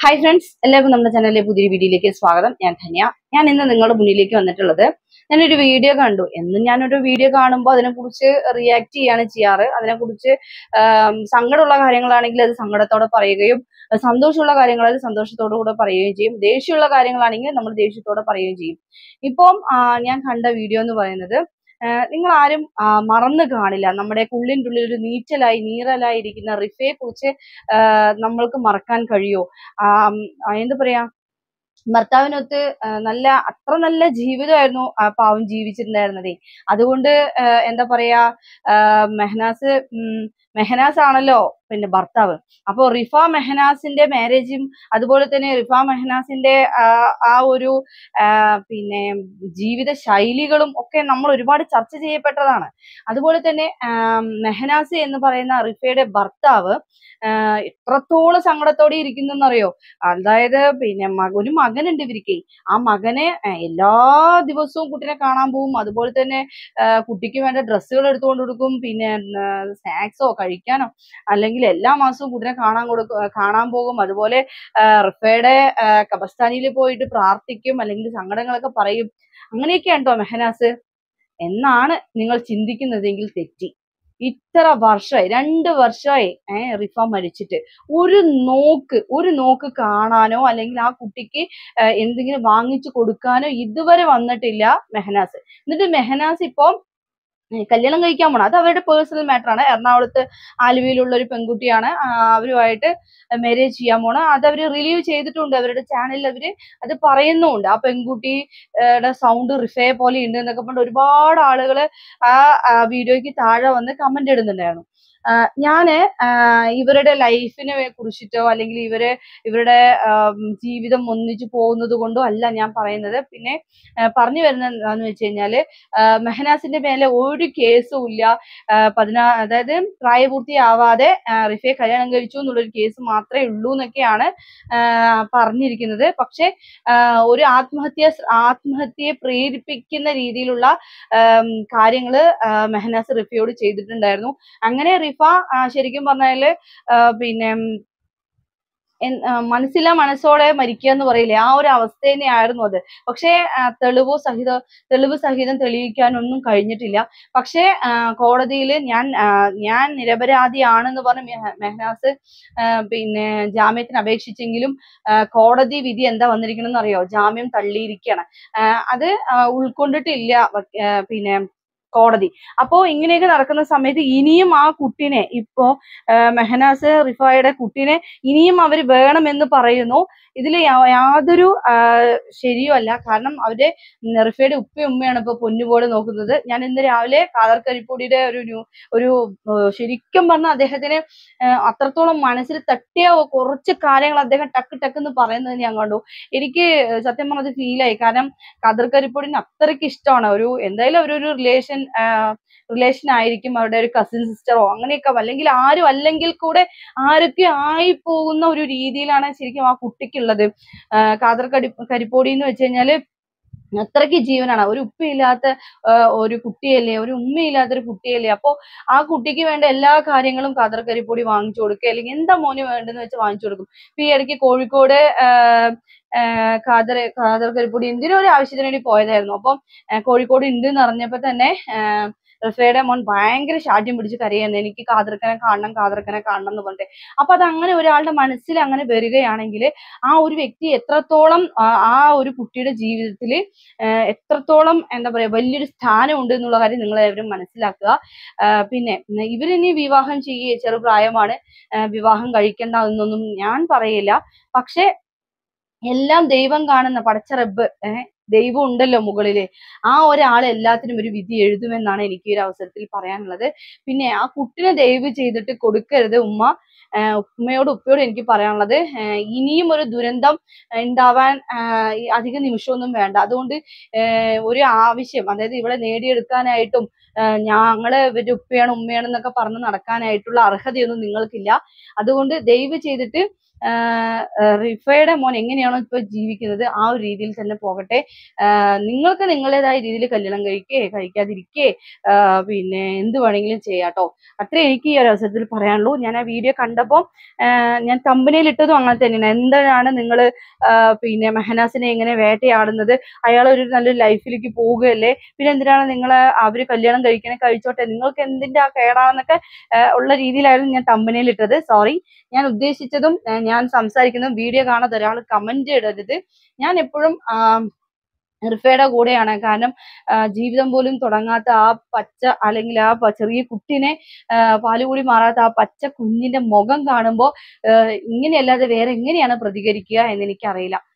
Hi friends, എല്ലാവർക്കും നമ്മുടെ ചാനലിലെ പുതിയൊരു വീഡിയോയിലേക്ക് സ്വാഗതം. ഞാൻ ധന്യ. ഞാൻ ഇന്ന് നിങ്ങളുടെ മുന്നിലേക്ക് വന്നിട്ടുള്ളത്, ഞാനൊരു വീഡിയോ കണ്ടു. എന്നും ഞാനൊരു വീഡിയോ കാണുമ്പോൾ അതിനെക്കുറിച്ച് റിയാക്ട് ചെയ്യാണ് ചെയ്യാറ്. അതിനെക്കുറിച്ച് സങ്കടമുള്ള കാര്യങ്ങളാണെങ്കിൽ അത് സങ്കടത്തോടെ പറയുകയും, സന്തോഷമുള്ള കാര്യങ്ങളാണെങ്കിൽ സന്തോഷത്തോടു കൂടെ പറയുകയും ചെയ്യും. ദേഷ്യമുള്ള കാര്യങ്ങളാണെങ്കിൽ നമ്മൾ ദേഷ്യത്തോടെ പറയുകയും ചെയ്യും. ഇപ്പം ഞാൻ കണ്ട വീഡിയോ എന്ന് പറയുന്നത്, നിങ്ങൾ ആരും മറന്നു കാണില്ല, നമ്മുടെ ഉള്ളിൻ്റെ ഉള്ളിൽ ഒരു നീറലായി ഇരിക്കുന്ന റിഫയെ കുറിച്ച് നമ്മൾക്ക് മറക്കാൻ കഴിയോ? എന്താ പറയാ, ഭർത്താവിനൊത്ത് അത്ര നല്ല ജീവിതമായിരുന്നു ആ പാവം ജീവിച്ചിട്ടുണ്ടായിരുന്നതേ. അതുകൊണ്ട് എന്താ പറയാ, മെഹനാസ് ആണല്ലോ പിന്നെ ഭർത്താവ്. അപ്പൊ റിഫ മെഹനാസിന്റെ മാരേജും അതുപോലെ തന്നെ റിഫ മെഹനാസിന്റെ ആ ഒരു പിന്നെ ജീവിത ശൈലികളും ഒക്കെ നമ്മൾ ഒരുപാട് ചർച്ച ചെയ്യപ്പെട്ടതാണ്. അതുപോലെ തന്നെ മെഹനാസ് എന്ന് പറയുന്ന റിഫയുടെ ഭർത്താവ് എത്രത്തോളം സങ്കടത്തോടെ ഇരിക്കുന്നറിയോ? അതായത് പിന്നെ ഒരു മകനുണ്ട് ഇവർക്ക്. ആ മകനെ എല്ലാ ദിവസവും കുട്ടിനെ കാണാൻ പോവും. അതുപോലെ തന്നെ കുട്ടിക്ക് വേണ്ട ഡ്രസ്സുകൾ എടുത്തുകൊണ്ട് കൊടുക്കും. പിന്നെ സ്നാക്സോ കഴിക്കാനോ അല്ലെങ്കിൽ എല്ലാ മാസവും കുട്ടിനെ കാണാൻ പോകും. അതുപോലെ റിഫയുടെ കബർസ്ഥാനിയിൽ പോയിട്ട് പ്രാർത്ഥിക്കും, അല്ലെങ്കിൽ സങ്കടങ്ങളൊക്കെ പറയും. അങ്ങനെയൊക്കെയാണ് കേട്ടോ മെഹനാസ് എന്നാണ് നിങ്ങൾ ചിന്തിക്കുന്നതെങ്കിൽ തെറ്റി. ഇത്ര വർഷമായി, 2 വർഷമായി റിഫ മരിച്ചിട്ട് ഒരു നോക്ക് കാണാനോ അല്ലെങ്കിൽ ആ കുട്ടിക്ക് എന്തെങ്കിലും വാങ്ങിച്ചു കൊടുക്കാനോ ഇതുവരെ വന്നിട്ടില്ല മെഹനാസ്. എന്നിട്ട് മെഹനാസ് ഇപ്പൊ കല്യാണം കഴിക്കാൻ പോണം. അത് അവരുടെ പേഴ്സണൽ മാറ്റർ ആണ്. എറണാകുളത്ത് ആലുവയിലുള്ള ഒരു പെൺകുട്ടിയാണ്. അവരുമായിട്ട് മാരേജ് ചെയ്യാൻ പോണം. അത് അവര് റിലീവ് ചെയ്തിട്ടുണ്ട്, അവരുടെ ചാനലിൽ അവര് അത് പറയുന്നുണ്ട്. ആ പെൺകുട്ടിയുടെ സൗണ്ട് റിഫയെ പോലെ ഉണ്ട് എന്നൊക്കെ പറഞ്ഞിട്ട് ഒരുപാട് ആളുകള് ആ വീഡിയോയ്ക്ക് താഴെ വന്ന് കമന്റ് ഇടുന്നുണ്ടായിരുന്നു. ഞാന് ഇവരുടെ ലൈഫിനെ കുറിച്ചിട്ടോ അല്ലെങ്കിൽ ഇവരുടെ ജീവിതം ഒന്നിച്ചു പോകുന്നത് കൊണ്ടോ അല്ല ഞാൻ പറയുന്നത്. പിന്നെ പറഞ്ഞു വരുന്നത് എന്താന്ന് വെച്ച് കഴിഞ്ഞാല്, മെഹനാസിന്റെ മേലെ ഒരു കേസും ഇല്ല. അതായത് പ്രായപൂർത്തിയാവാതെ റിഫയെ കല്യാണം കഴിച്ചു എന്നുള്ളൊരു കേസ് മാത്രമേ ഉള്ളൂ എന്നൊക്കെയാണ് പറഞ്ഞിരിക്കുന്നത്. പക്ഷെ ഒരു ആത്മഹത്യയെ പ്രേരിപ്പിക്കുന്ന രീതിയിലുള്ള കാര്യങ്ങള് മെഹനാസ് റിഫയോട് ചെയ്തിട്ടുണ്ടായിരുന്നു. അങ്ങനെ റിഫ ശരിക്കും പറഞ്ഞാല് പിന്നെ മനസ്സോടെ മരിക്കുക എന്ന് പറയില്ലേ, ആ ഒരു അവസ്ഥ തന്നെയായിരുന്നു അത്. പക്ഷേ തെളിവ് സഹിതം തെളിയിക്കാനൊന്നും കഴിഞ്ഞിട്ടില്ല. പക്ഷേ കോടതിയിൽ ഞാൻ നിരപരാധിയാണെന്ന് പറഞ്ഞ് മെഹനാസ് പിന്നെ ജാമ്യത്തിന് അപേക്ഷിച്ചെങ്കിലും കോടതി വിധി എന്താ വന്നിരിക്കണമെന്ന് അറിയോ? ജാമ്യം തള്ളിയിരിക്കുകയാണ്. അത് ഉൾക്കൊണ്ടിട്ടില്ല പിന്നെ കോടതി. അപ്പോ ഇങ്ങനെയൊക്കെ നടക്കുന്ന സമയത്ത് ഇനിയും ആ കുട്ടിനെ, ഇപ്പോ മെഹനാസ് റിഫയുടെ കുട്ടിനെ ഇനിയും അവര് വേണമെന്ന് പറയുന്നു. ഇതിൽ യാതൊരു ശരിയോ അല്ല. കാരണം അവര് റിഫയുടെ ഉപ്പയും ഉമ്മയാണ് ഇപ്പൊ പൊന്നുപോലെ നോക്കുന്നത്. ഞാൻ ഇന്ന് രാവിലെ കാദർ കരിപ്പൊടിയുടെ ഒരു ശരിക്കും പറഞ്ഞാൽ അദ്ദേഹത്തിന് അത്രത്തോളം മനസ്സിൽ തട്ടിയ കുറച്ച് കാര്യങ്ങൾ അദ്ദേഹം ടക്ക് എന്ന് പറയുന്നത് ഞാൻ കണ്ടു. എനിക്ക് സത്യം പറഞ്ഞത് ഫീലായി. കാരണം കാദർ കരിപ്പൊടിന് അത്രയ്ക്ക് ഇഷ്ടമാണ്. എന്തായാലും അവരൊരു റിലേഷൻ ആയിരിക്കും, അവരുടെ ഒരു കസിൻ സിസ്റ്ററോ അങ്ങനെയൊക്കെ, അല്ലെങ്കിൽ ആരും അല്ലെങ്കിൽ കൂടെ ആരൊക്കെ ആയി പോകുന്ന ഒരു രീതിയിലാണ് ശരിക്കും ആ കുട്ടിക്കുള്ളത്. കാദർ കരിപ്പൊടി എന്ന് വെച്ച് കഴിഞ്ഞാല് അത്രയ്ക്ക് ജീവനാണ്. ഒരു ഉപ്പയില്ലാത്ത ഒരു കുട്ടിയല്ലേ, ഒരു ഉമ്മയില്ലാത്തൊരു കുട്ടിയല്ലേ. അപ്പൊ ആ കുട്ടിക്ക് വേണ്ട എല്ലാ കാര്യങ്ങളും കാദർ കരിപ്പൊടി വാങ്ങിച്ചു കൊടുക്കുക, അല്ലെങ്കിൽ എന്താ മോന് വേണ്ടെന്ന് വെച്ച് വാങ്ങിച്ചു കൊടുക്കും. ഇപ്പൊ ഈ ഇടയ്ക്ക് കോഴിക്കോട് കാദർ കരിപ്പൊടി എന്തിനോ ഒരു ആവശ്യത്തിന് വേണ്ടി പോയതായിരുന്നു. അപ്പം കോഴിക്കോട് ഉണ്ട് എന്ന് അറിഞ്ഞപ്പോ തന്നെ റിഫയുടെ മോൻ ഭയങ്കര ശാഠ്യം പിടിച്ച് കരയായിരുന്നു, എനിക്ക് കാദർക്കനെ കാണണം എന്ന് പറഞ്ഞിട്ട്. അപ്പൊ അത് അങ്ങനെ ഒരാളുടെ മനസ്സിൽ അങ്ങനെ വരികയാണെങ്കിൽ ആ ഒരു വ്യക്തി എത്രത്തോളം ആ ഒരു കുട്ടിയുടെ ജീവിതത്തിൽ എത്രത്തോളം എന്താ പറയാ വലിയൊരു സ്ഥാനം ഉണ്ട് എന്നുള്ള കാര്യം നിങ്ങളെല്ലാവരും മനസ്സിലാക്കുക. പിന്നെ ഇവരിനി വിവാഹം ചെറുപ്രായമാണ്, വിവാഹം കഴിക്കേണ്ട എന്നൊന്നും ഞാൻ പറയില്ല. പക്ഷെ എല്ലാം ദൈവം കാണുന്ന പടച്ച റബ്ബ്, ദൈവം ഉണ്ടല്ലോ മുകളില്, ആ ഒരാൾ എല്ലാത്തിനും ഒരു വിധി എഴുതുമെന്നാണ് എനിക്ക് ഈ ഒരു അവസരത്തിൽ പറയാനുള്ളത്. പിന്നെ ആ കുട്ടിനെ ദയവ് ചെയ്തിട്ട് കൊടുക്കരുത് ഉമ്മയോടും ഉപ്പയോടും എനിക്ക് പറയാനുള്ളത്, ഇനിയും ഒരു ദുരന്തം ഉണ്ടാവാൻ അധിക നിമിഷമൊന്നും വേണ്ട. അതുകൊണ്ട് ഒരു ആവശ്യം, അതായത് ഇവിടെ നേടിയെടുക്കാനായിട്ടും ഞങ്ങള് ഇവരുടെ ഉപ്പയാണ് ഉമ്മയാണ് എന്നൊക്കെ പറഞ്ഞ് നടക്കാനായിട്ടുള്ള അർഹതയൊന്നും നിങ്ങൾക്കില്ല. അതുകൊണ്ട് ദയവ് ചെയ്തിട്ട് റിഫയുടെ മോൻ എങ്ങനെയാണോ ഇപ്പൊ ജീവിക്കുന്നത് ആ ഒരു രീതിയിൽ തന്നെ പോകട്ടെ. നിങ്ങൾക്ക് നിങ്ങളുടേതായ രീതിയിൽ കല്യാണം കഴിക്കാതിരിക്കേ പിന്നെ എന്ത് വേണമെങ്കിലും ചെയ്യാട്ടോ. അത്രേ എനിക്ക് ഈ ഒരു അവസരത്തിൽ പറയാനുള്ളൂ. ഞാൻ ആ വീഡിയോ കണ്ടപ്പോൾ ഞാൻ തമ്പനയിൽ ഇട്ടതും അങ്ങനെ തന്നെയാണ്. എന്താണ് നിങ്ങൾ പിന്നെ മെഹനാസിനെ എങ്ങനെ വേട്ടയാടുന്നത്? അയാൾ ഒരു നല്ലൊരു ലൈഫിലേക്ക് പോവുകയല്ലേ, പിന്നെ എന്തിനാണ് നിങ്ങൾ അവര് കല്യാണം കഴിച്ചോട്ടെ, നിങ്ങൾക്ക് എന്തിന്റെ ആ കേടാന്നൊക്കെ ഉള്ള രീതിയിലായിരുന്നു ഞാൻ തമ്പനയിൽ ഇട്ടത്. സോറി, ഞാൻ ഉദ്ദേശിച്ചതും ഞാൻ സംസാരിക്കുന്നതും വീഡിയോ കാണാതെ ഒരാൾ കമന്റ് ഇടരുത്. ഞാൻ എപ്പോഴും റിഫയുടെ കൂടെയാണ്. കാരണം ജീവിതം പോലും തുടങ്ങാത്ത ആ പച്ച, അല്ലെങ്കിൽ ആ ചെറിയ കുട്ടിനെ പാലുകൂടി മാറാത്ത ആ പച്ച കുഞ്ഞിന്റെ മുഖം കാണുമ്പോൾ ഇങ്ങനെയല്ലാതെ വേറെ എങ്ങനെയാണ് പ്രതികരിക്കുക എന്ന് എനിക്കറിയില്ല.